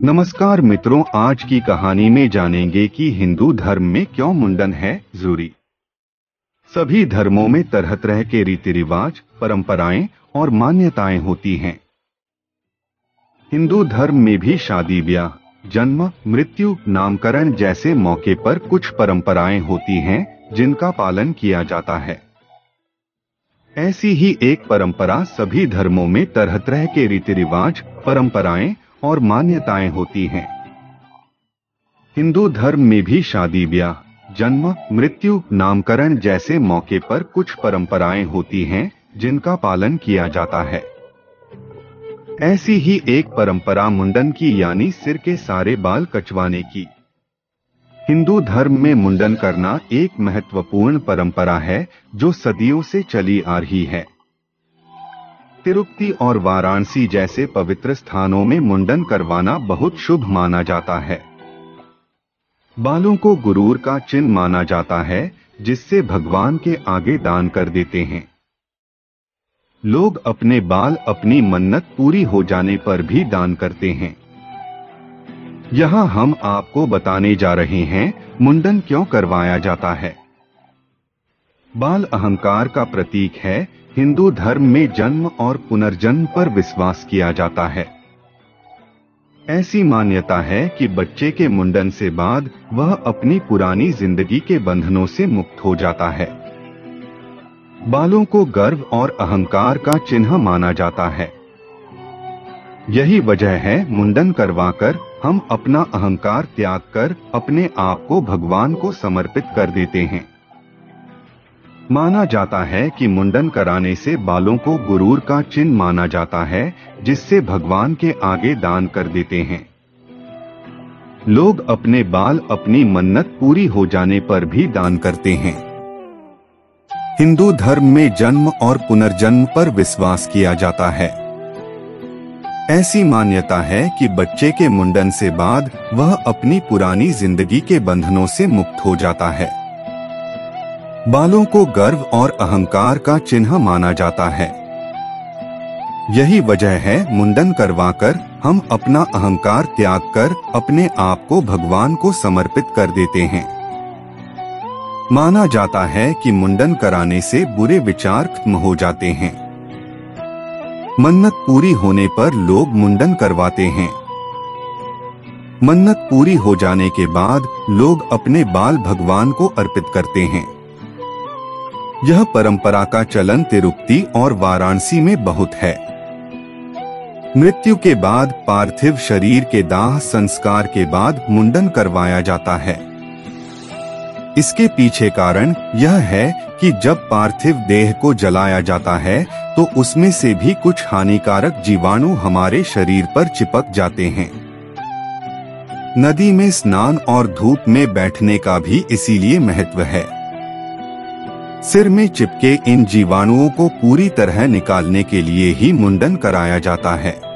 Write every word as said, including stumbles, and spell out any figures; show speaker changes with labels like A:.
A: नमस्कार मित्रों, आज की कहानी में जानेंगे कि हिंदू धर्म में क्यों मुंडन है जरूरी। सभी धर्मों में तरह तरह के रीति रिवाज, परंपराएं और मान्यताएं होती हैं। हिंदू धर्म में भी शादी, ब्याह, जन्म, मृत्यु, नामकरण जैसे मौके पर कुछ परंपराएं होती हैं जिनका पालन किया जाता है। ऐसी ही एक परंपरा सभी धर्मों में तरह तरह के रीति रिवाज, परंपराएं और मान्यताएं होती हैं। हिंदू धर्म में भी शादी, ब्याह, जन्म, मृत्यु, नामकरण जैसे मौके पर कुछ परंपराएं होती हैं जिनका पालन किया जाता है। ऐसी ही एक परंपरा मुंडन की, यानी सिर के सारे बाल कचवाने की। हिंदू धर्म में मुंडन करना एक महत्वपूर्ण परंपरा है जो सदियों से चली आ रही है। तिरुपति और वाराणसी जैसे पवित्र स्थानों में मुंडन करवाना बहुत शुभ माना जाता है। बालों को गुरूर का चिन्ह माना जाता है, जिससे भगवान के आगे दान कर देते हैं। लोग अपने बाल अपनी मन्नत पूरी हो जाने पर भी दान करते हैं। यहाँ हम आपको बताने जा रहे हैं मुंडन क्यों करवाया जाता है। बाल अहंकार का प्रतीक है। हिंदू धर्म में जन्म और पुनर्जन्म पर विश्वास किया जाता है। ऐसी मान्यता है कि बच्चे के मुंडन से बाद वह अपनी पुरानी जिंदगी के बंधनों से मुक्त हो जाता है। बालों को गर्व और अहंकार का चिन्ह माना जाता है। यही वजह है मुंडन करवाकर हम अपना अहंकार त्याग कर अपने आप को भगवान को समर्पित कर देते हैं। माना जाता है कि मुंडन कराने से बालों को गुरूर का चिन्ह माना जाता है, जिससे भगवान के आगे दान कर देते हैं। लोग अपने बाल अपनी मन्नत पूरी हो जाने पर भी दान करते हैं। हिंदू धर्म में जन्म और पुनर्जन्म पर विश्वास किया जाता है। ऐसी मान्यता है कि बच्चे के मुंडन से बाद वह अपनी पुरानी जिंदगी के बंधनों से मुक्त हो जाता है। बालों को गर्व और अहंकार का चिन्ह माना जाता है। यही वजह है मुंडन करवाकर हम अपना अहंकार त्याग कर अपने आप को भगवान को समर्पित कर देते हैं। माना जाता है कि मुंडन कराने से बुरे विचार खत्म हो जाते हैं। मन्नत पूरी होने पर लोग मुंडन करवाते हैं। मन्नत पूरी हो जाने के बाद लोग अपने बाल भगवान को अर्पित करते हैं। यह परंपरा का चलन तिरुपति और वाराणसी में बहुत है। मृत्यु के बाद पार्थिव शरीर के दाह संस्कार के बाद मुंडन करवाया जाता है। इसके पीछे कारण यह है कि जब पार्थिव देह को जलाया जाता है तो उसमें से भी कुछ हानिकारक जीवाणु हमारे शरीर पर चिपक जाते हैं। नदी में स्नान और धूप में बैठने का भी इसीलिए महत्व है। सिर में चिपके इन जीवाणुओं को पूरी तरह निकालने के लिए ही मुंडन कराया जाता है।